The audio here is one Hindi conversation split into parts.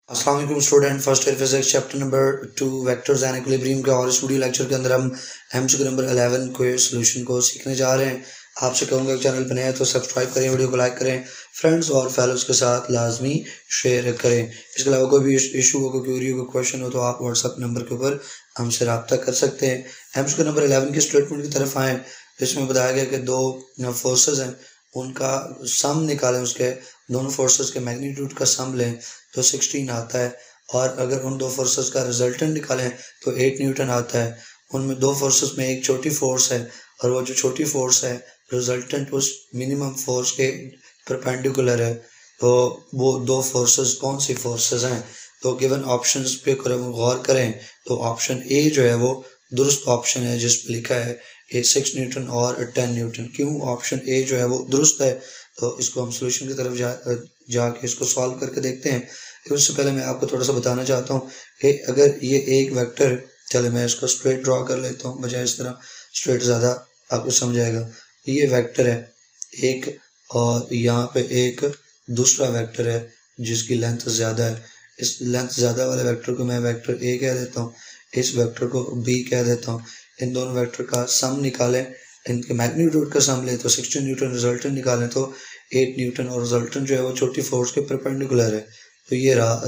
अस्सलाम वालेकुम student, first year physics chapter number 2 vectors and equilibrium का और इस वीडियो लेक्चर के अंदर हम एमसीक्यू नंबर 11 को सोल्यूशन को सीखने जा रहे हैं। आपसे कहूँगा कि चैनल पर नए हैं तो सब्सक्राइब करें, वीडियो को लाइक करें, फ्रेंड्स और फैलोज के साथ लाजमी शेयर करें। इसके अलावा कोई भी इशू हो, कोई क्वेरी हो, कोई क्वेश्चन हो तो आप व्हाट्सअप नंबर के ऊपर हमसे रब्ता कर सकते हैं। एमसीक्यू नंबर 11 की स्टेटमेंट की तरफ आएँ। इसमें बताया गया कि दो फोर्सेज हैं, उनका सम निकालें, उसके दोनों फोर्सेस के मैग्नीट्यूड का सम लें तो 16 आता है, और अगर उन दो फोर्सेस का रिजल्टेंट निकालें तो 8 न्यूटन आता है। उनमें दो फोर्सेस में एक छोटी फोर्स है और वो जो छोटी फोर्स है रिजल्टेंट उस मिनिमम फोर्स के परपेंडिकुलर है। तो वो दो फोर्सेस कौन सी फोर्सेस हैं? तो गिवन ऑप्शंस पे गौर करें तो ऑप्शन ए जो है वो दुरुस्त ऑप्शन है, जिस पे लिखा है 6 न्यूटन और 10 न्यूटन। क्यों ऑप्शन ए जो है वो दुरुस्त है? तो इसको हम सोल्यूशन की तरफ जाके इसको सॉल्व करके देखते हैं। उससे पहले मैं आपको थोड़ा सा बताना चाहता हूँ कि अगर ये एक वेक्टर, चले मैं इसको स्ट्रेट ड्रॉ कर लेता हूँ, बजाय इस तरह स्ट्रेट ज़्यादा आपको समझ आएगा। ये वेक्टर है एक, और यहाँ पे एक दूसरा वेक्टर है जिसकी लेंथ ज़्यादा है। इस लेंथ ज़्यादा वाले वेक्टर को मैं वेक्टर ए कह देता हूँ, इस वेक्टर को बी कह देता हूँ। इन दोनों वेक्टर का सम निकालें, इनके मैग्नीट्यूड का सम लें तो 16 न्यूटन, रिजल्टेंट निकालें तो 8 न्यूटन, और रिजल्टेंट जो है वो छोटी फोर्स के परपेंडिकुलर है। तो ये रहा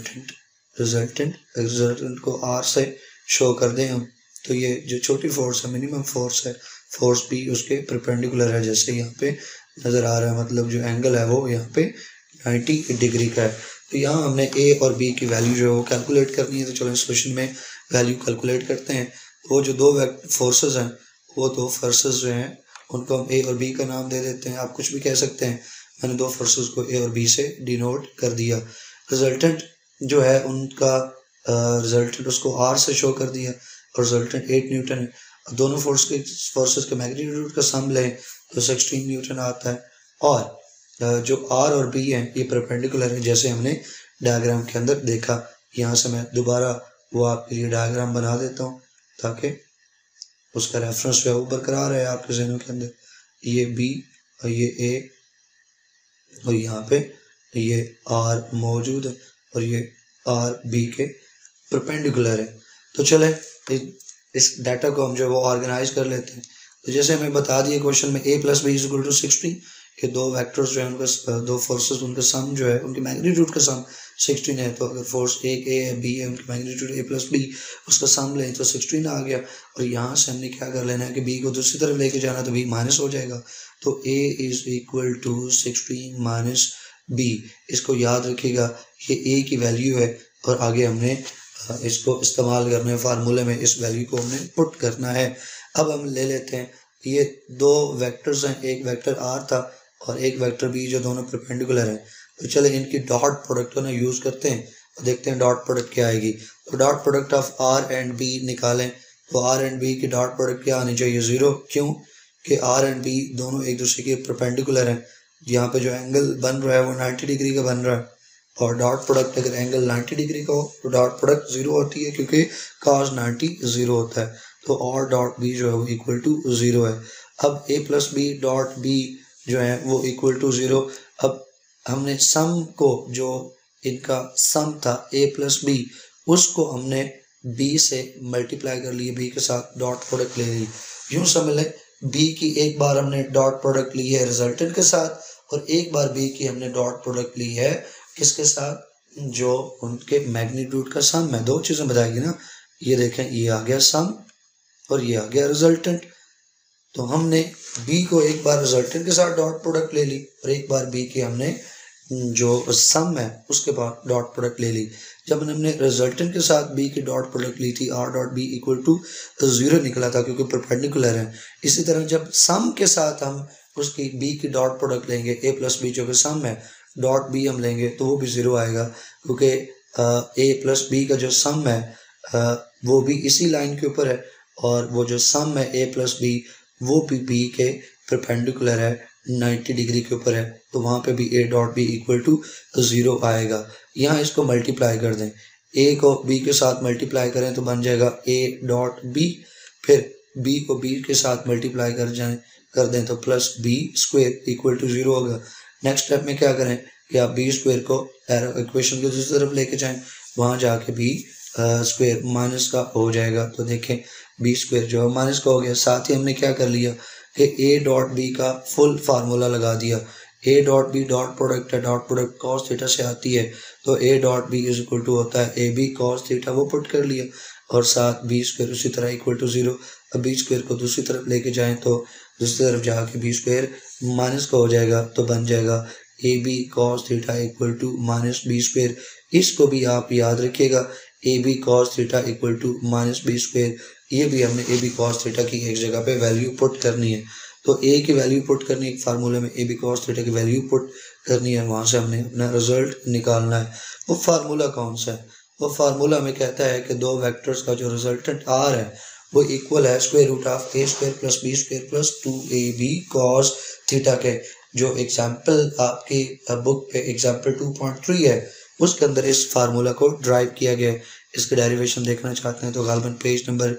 रिजल्टेंट को आर से शो कर दें हम, तो ये जो छोटी फोर्स है मिनिमम फोर्स है, फोर्स बी उसके परपेंडिकुलर है, जैसे यहाँ पे नज़र आ रहा है। मतलब जो एंगल है वो यहाँ पे 90 डिग्री का है। तो यहाँ हमने ए और बी की वैल्यू जो है वो कैलकुलेट करनी है। तो चलो सोल्यूशन में वैल्यू कैलकुलेट करते हैं। वो जो दो फोर्सेस हैं, वो दो फोर्सेस जो हैं उनको हम ए और बी का नाम दे देते हैं। आप कुछ भी कह सकते हैं, मैंने दो फोर्सेस को ए और बी से डिनोट कर दिया। रिजल्टेंट जो है उनका रिजल्टेंट उसको आर से शो कर दिया, और रिजल्टेंट 8 न्यूटन है। दोनों फोर्सेस के मैग्नीट्यूड का सम लें तो 16 न्यूटन आता है, और जो आर और बी हैं ये परपेंडिकुलर है, जैसे हमने डायग्राम के अंदर देखा। यहाँ से मैं दोबारा वो आपके लिए डायग्राम बना देता हूँ ताकि उसका रेफरेंस जो है वो बरकरार है आपके ज़हनों के अंदर। ये बी और ये ए, और यहाँ पे ये आर मौजूद है, और ये आर बी के परपेंडिकुलर है। तो चले इस डाटा को हम जो है वो ऑर्गेनाइज कर लेते हैं। तो जैसे हमें बता दिए क्वेश्चन में a plus B is equal to 16, कि दो वेक्टर्स जो है उनका दो फोर्सेस उनका सम जो है उनके मैग्नीट्यूड का सम 16 है। तो अगर फोर्स एक ए है, बी है, उनकी मैग्नीट्यूड a प्लस बी, उसका सम लें तो 16 आ गया। और यहाँ से हमने क्या कर लेना है कि b को दूसरी तरफ लेके जाना, तो b माइनस हो जाएगा। तो a is equal to 16 minus b। इसको याद रखिएगा, ये a की वैल्यू है, और आगे हमने इसको इस्तेमाल करने फार्मूले में इस वैल्यू को हमने पुट करना है। अब हम ले लेते हैं, ये दो वेक्टर्स हैं, एक वेक्टर आर था और एक वेक्टर बी, जो दोनों परपेंडिकुलर हैं। तो चले इनकी डॉट प्रोडक्ट को ना यूज़ करते हैं और देखते हैं डॉट प्रोडक्ट क्या आएगी। तो dot product of R and B निकालें तो आर एंड बी की डॉट प्रोडक्ट क्या आनी चाहिए? 0। क्यों कि आर एंड बी दोनों एक दूसरे के परपेंडिकुलर हैं। यहाँ पे जो एंगल बन रहा है वो 90 डिग्री का बन रहा है, और डॉट प्रोडक्ट अगर एंगल 90 डिग्री का हो तो डॉट प्रोडक्ट 0 होती है, क्योंकि cos 90 0 होता है। तो और डॉट बी जो है वो इक्वल टू 0 है। अब a plus B dot B जो है वो इक्वल टू 0। अब हमने सम को, जो इनका सम था a प्लस बी, उसको हमने b से मल्टीप्लाई कर लिए, b के साथ डॉट प्रोडक्ट ले ली। यूँ समझ लें b की एक बार हमने डॉट प्रोडक्ट ली है रिजल्टेंट के साथ, और एक बार b की हमने डॉट प्रोडक्ट ली है किसके साथ? जो उनके मैग्नीट्यूड का सम है। दो चीज़ें बताएगी ना, ये देखें, ये आ गया सम और ये आ गया रिजल्टेंट। तो हमने b को एक बार रिजल्टेंट के साथ डॉट प्रोडक्ट ले ली, और एक बार b की हमने जो सम है उसके बाद डॉट प्रोडक्ट ले ली। जब हमने रिजल्टेंट के साथ b की डॉट प्रोडक्ट ली थी, r dot b equal to 0 निकला था, क्योंकि परपेंडिकुलर है। इसी तरह जब सम के साथ हम उसकी b की डॉट प्रोडक्ट लेंगे, a प्लस बी जो कि सम है, डॉट बी हम लेंगे तो वो भी 0 आएगा, क्योंकि a प्लस बी का जो सम है वो भी इसी लाइन के ऊपर है, और वो जो सम है a प्लस बी वो भी b के परपेंडिकुलर है, 90 डिग्री के ऊपर है। तो वहाँ पे भी a dot B equal to 0 आएगा। यहाँ इसको मल्टीप्लाई कर दें, a को b के साथ मल्टीप्लाई करें तो बन जाएगा a डॉट b, फिर b को b के साथ मल्टीप्लाई कर दें तो plus b square equal to 0 होगा। नेक्स्ट स्टेप में क्या करें कि आप बी स्क्वायर को इक्वेशन को दूसरी तरफ लेके जाएं, वहाँ जाके बी स्क्वायर माइनस का हो जाएगा। तो देखें बी स्क्वायर जो है माइनस का हो गया। साथ ही हमने क्या कर लिया कि ए डॉट बी का फुल फार्मूला लगा दिया। A dot B dot product है, डॉट प्रोडक्ट कॉस थीटा से आती है, तो A dot B is equal to होता है ए बी कॉस थीटा, वो पुट कर लिया। और साथ बी स्क्वायर उसी तरह इक्वल टू 0। अब बी स्क्वायर को दूसरी तरफ लेके जाएं तो दूसरी तरफ जाके बी स्क्वायर माइनस का हो जाएगा, तो बन जाएगा A B cos theta equal to minus B square. इसको भी आप याद रखिएगा, A B cos theta equal to minus B square. ये भी हमने ए बी कॉस थीटा की एक जगह पे वैल्यू पुट करनी है, तो ए की वैल्यू पुट करनी है, फार्मूले में ए बी कॉस थीटा की वैल्यू पुट करनी है, वहाँ से हमने अपना रिजल्ट निकालना है। वो फार्मूला कौन सा है? वो फार्मूला हमें कहता है कि दो वेक्टर्स का जो रिजल्टेंट आर है वो इक्वल है square root of A square plus B square plus 2ab cos theta के। जो एग्जाम्पल आपकी बुक पे एग्जाम्पल 2.3 है उसके अंदर इस फार्मूला को ड्राइव किया गया है। इसके डेरिवेशन देखना चाहते हैं तो गालबन पेज नंबर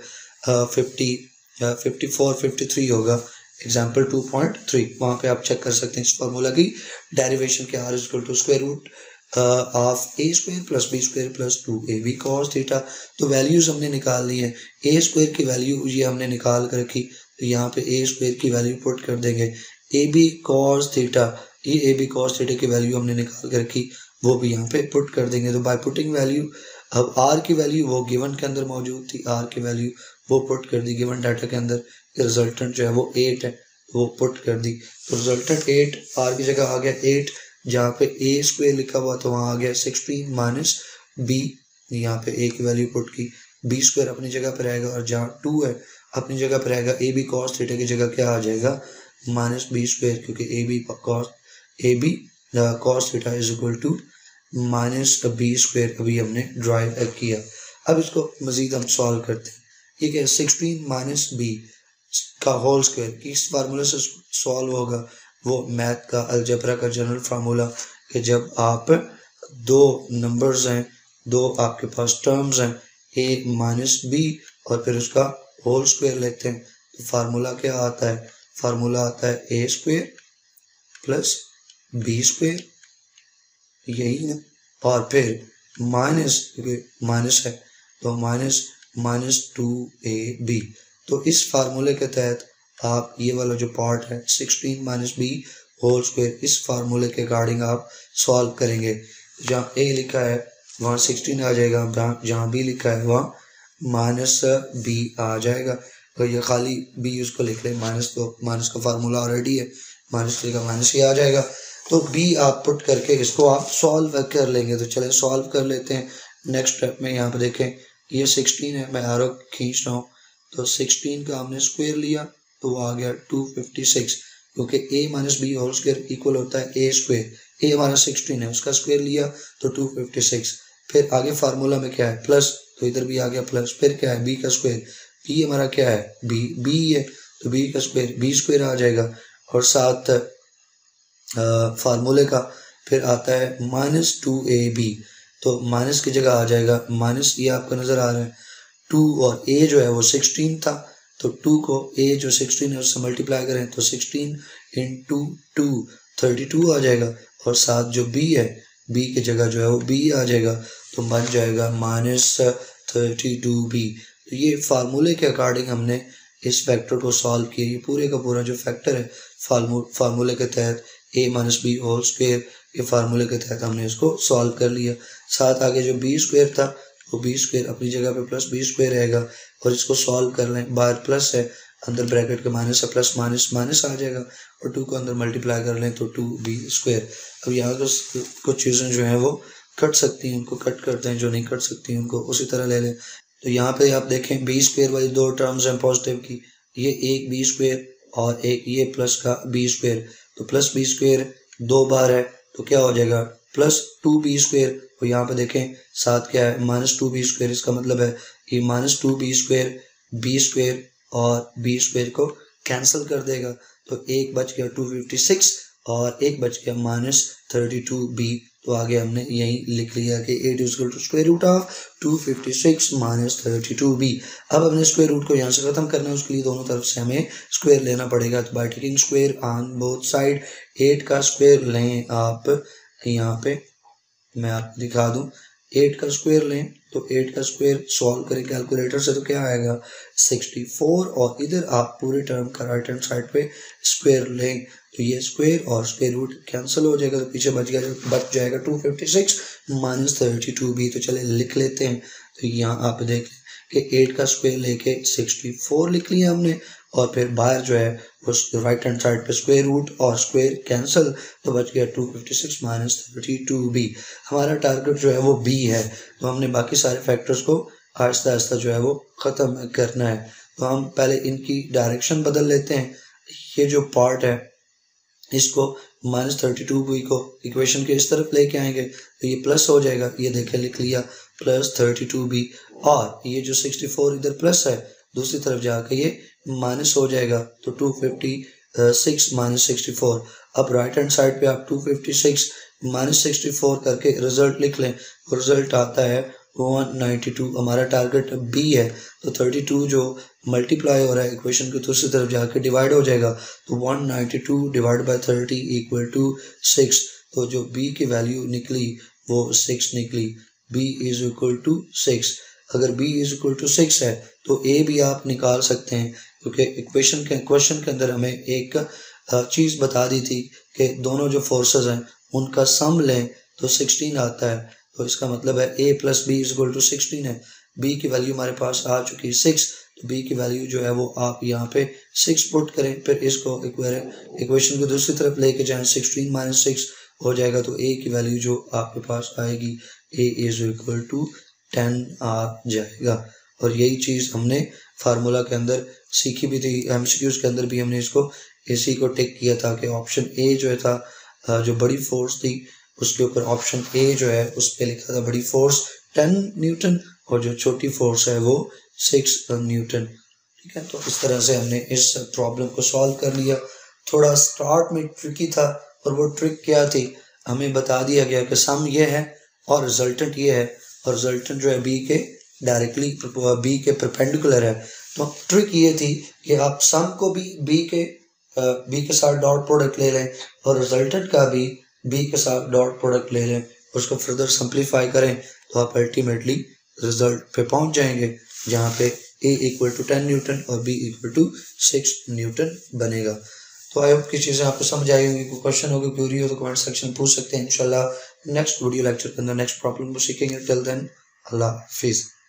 53 होगा, एग्जाम्पल 2.3, वहाँ पे आप चेक कर सकते हैं इस फार्मूला की डेरिवेशन के R equal to square root of A square plus B square plus 2ab cos theta. तो वैल्यूज हमने निकाल ली है। ए स्क्वायर की वैल्यू ये हमने निकाल कर रखी, तो यहाँ पे ए स्क्वायर की वैल्यू पुट कर देंगे। ए बी कॉस थीटा, ये ए बी कॉस थीटा की वैल्यू हमने निकाल कर रखी, वो भी यहाँ पे पुट कर देंगे। तो बाय पुटिंग वैल्यू, अब आर की वैल्यू वो गिवन के अंदर मौजूद थी, आर की वैल्यू वो पुट कर दी गिवन डाटा के अंदर। रिजल्टेंट जो है वो 8 है, वो पुट कर दी। तो रिजल्टेंट 8 आर की जगह आ गया 8, जहाँ पे ए स्क्वायर लिखा हुआ तो वहाँ आ गया 16 माइनस बी, यहाँ पे ए की वैल्यू पुट की, बी स्क्वायर अपनी जगह पर रहेगा और जहाँ 2 है अपनी जगह पर रहेगा। ए बी कॉस थीटा की जगह क्या आ जाएगा माइनस बी स्क्वायर, क्योंकि A B cos theta is equal to minus B square अभी हमने ड्राइव किया। अब इसको मजीद हम सॉल्व करते हैं। ये क्या 16 माइनस बी का होल स्क्वायर किस फार्मूले से सॉल्व होगा? वो मैथ का अलजेब्रा का जनरल फार्मूला, कि जब आप दो नंबर्स हैं, दो आपके पास टर्म्स हैं ए माइनस बी और फिर उसका होल स्क्वायर लेते हैं, तो फार्मूला क्या आता है? फार्मूला आता है A square plus B square, यही है, और फिर माइनस, क्योंकि माइनस है तो माइनस 2ab। तो इस फार्मूले के तहत आप ये वाला जो पार्ट है 16 माइनस बी होल स्क्वायर, इस फार्मूले के अकॉर्डिंग आप सॉल्व करेंगे। जहाँ ए लिखा है वहाँ 16 आ जाएगा, जहाँ बी लिखा है वहाँ माइनस बी आ जाएगा। तो ये खाली बी उसको लिख लें, माइनस, तो माइनस का फार्मूला ऑलरेडी है, माइनस की जगह माइनस ही आ जाएगा। तो बी आप पुट करके इसको आप सॉल्व कर लेंगे। तो चलें सॉल्व कर लेते हैं। नेक्स्ट स्टेप में यहाँ पे देखें ये 16 है, मैं एरो खींच रहा हूँ, तो 16 का हमने स्क्वायर लिया तो वो आ गया 256, क्योंकि a minus B whole square equal होता है a स्क्वायर। a हमारा 16 है, उसका स्क्वायर लिया तो 256। फिर आगे फार्मूला में क्या है प्लस, तो इधर भी आ गया प्लस। फिर क्या है b का स्क्वायर, b हमारा क्या है b है, तो b का स्क्वायर b स्क्वायर आ जाएगा। और साथ फार्मूले का फिर आता है माइनस 2ab, तो माइनस की जगह आ जाएगा माइनस, ये आपको नज़र आ रहा है 2, और a जो है वो 16 था, तो 2 को a जो 16 है उससे मल्टीप्लाई करें तो 16 इंटू 2 32 आ जाएगा। और साथ जो b है, b की जगह जो है वो b आ जाएगा, तो बन जाएगा माइनस 32b। तो ये फार्मूले के अकॉर्डिंग हमने इस फैक्टर को सॉल्व किया। ये पूरे का पूरा जो फैक्टर है फार्मूले के तहत a minus B whole square, ये फार्मूले के तहत हमने इसको सॉल्व कर लिया। साथ आगे जो बी स्क्वायर था वो बी स्क्वायर अपनी जगह पे प्लस बी स्क्वायर रहेगा, और इसको सॉल्व कर लें, बाहर प्लस है अंदर ब्रैकेट के माइनस है, प्लस माइनस माइनस आ जाएगा, और 2 को अंदर मल्टीप्लाई कर लें तो 2b स्क्वायर। अब यहाँ कुछ चीज़ें जो हैं वो कट सकती हैं, उनको कट करते हैं, जो नहीं कट सकती हैं उनको उसी तरह ले लें। तो यहाँ पे आप देखें बी स्क्वायर वाली दो टर्म्स हैं पॉजिटिव की, ये एक बी स्क्वायर और एक ये प्लस का बी स्क्वायर, तो प्लस बी स्क्वायर 2 बार है तो क्या हो जाएगा प्लस 2b स्क्वायर। और यहाँ पे देखें साथ क्या है माइनस 2b स्क्वायर, इसका मतलब है कि minus 2b square b square और b स्क्वायर को कैंसिल कर देगा, तो एक बच गया 256 और एक बच गया माइनस 32b। तो आगे हमने यही लिख लिया कि 8 is equal to square root of 256 minus 32b। अब हमने स्क्वायर रूट को यहाँ से खत्म करना है, उसके लिए दोनों तरफ से हमें स्क्वायर लेना पड़ेगा। तो by taking square on both side, 8 का स्क्वायर लें आप यहाँ पे मैं आपको दिखा दूं, 8 का स्क्वायर लें तो 8 का स्क्वायर सॉल्व करें कैलकुलेटर से तो क्या आएगा 64, और इधर आप पूरे टर्म का राइट हैंड साइड पे स्क्वायर लें तो ये स्क्वायर और स्क्वायर रूट कैंसिल हो जाएगा, तो पीछे बच जाएगा 256 माइनस 32b। तो चले लिख लेते हैं। तो यहाँ आप देख कि 8 का स्क्वायर लेके 64 लिख लिया हमने, और फिर बाहर जो है उस राइट हैंड साइड पे स्क्वायर रूट और स्क्वायर कैंसिल, तो बच गया 256 माइनस 32b। हमारा टारगेट जो है वो b है, तो हमने बाकी सारे फैक्टर्स को आहिस्ता आहिस्ता जो है वो ख़त्म करना है। तो हम पहले इनकी डायरेक्शन बदल लेते हैं। ये जो पार्ट है इसको माइनस 32b को इक्वेशन के इस तरफ लेके आएंगे तो ये प्लस हो जाएगा, ये देखें लिख लिया प्लस 32b, और ये जो 64 इधर प्लस है दूसरी तरफ जाके ये माइनस हो जाएगा, तो 256 माइनस 64। अब राइट हैंड साइड पे आप 256 माइनस 64 करके रिजल्ट लिख लें, रिजल्ट आता है 192। हमारा टारगेट बी है, तो 32 जो मल्टीप्लाई हो रहा है इक्वेशन की दूसरी तरफ जाके डिवाइड हो जाएगा, तो 192 डिवाइड बाय 30 इक्वल टू 6। तो जो बी की वैल्यू निकली वो 6 निकली, बी इज इक्वल टू 6। अगर b इज इक्वल टू 6 है तो a भी आप निकाल सकते हैं, क्योंकि क्वेश्चन के अंदर हमें एक चीज़ बता दी थी कि दोनों जो फोर्सेस हैं उनका सम लें तो 16 आता है। तो इसका मतलब है a plus B is equal to 16 है। b की वैल्यू हमारे पास आ चुकी है 6, तो b की वैल्यू जो है वो आप यहाँ पे 6 पुट करें, फिर इसको इक्वेशन को दूसरी तरफ लेके जाएं, 16 माइनस 6 हो जाएगा, तो a की वैल्यू जो आपके पास आएगी a इज इक्वल टू 10 आ जाएगा। और यही चीज़ हमने फार्मूला के अंदर सीखी भी थी, एमसीक्यूज के अंदर भी हमने इसको इसी को टिक किया था कि ऑप्शन ए जो था जो बड़ी फोर्स थी उसके ऊपर ऑप्शन ए जो है उस पर लिखा था बड़ी फोर्स 10 न्यूटन और जो छोटी फोर्स है वो 6 न्यूटन। ठीक है, तो इस तरह से हमने इस प्रॉब्लम को सॉल्व कर लिया। थोड़ा स्टार्ट में ट्रिकी था, और वो ट्रिक क्या थी, हमें बता दिया गया कि सम ये है और रिजल्टेंट ये है, और रिजल्टेंट जो है बी के डायरेक्टली बी के परपेंडिकुलर है। तो ट्रिक ये थी कि आप सम को भी बी के साथ डॉट प्रोडक्ट ले लें और रिजल्टेंट का भी बी के साथ डॉट प्रोडक्ट ले लें, उसको फर्दर सिंप्लीफाई करें तो आप अल्टीमेटली रिजल्ट पे पहुंच जाएंगे जहाँ पे ए इक्वल टू 10 न्यूटन और बी इक्वल टू 6 न्यूटन बनेगा। तो आई होप की चीज़ें आपको समझ आई होंगी। कोई क्वेश्चन हो, कोई क्यूरी हो तो कमेंट सेक्शन में पूछ सकते हैं। इंशाल्लाह नेक्स्ट वीडियो लेक्चर के अंदर नेक्स्ट प्रॉब्लम को सीखेंगे। टिल देन अल्लाह हाफिज़।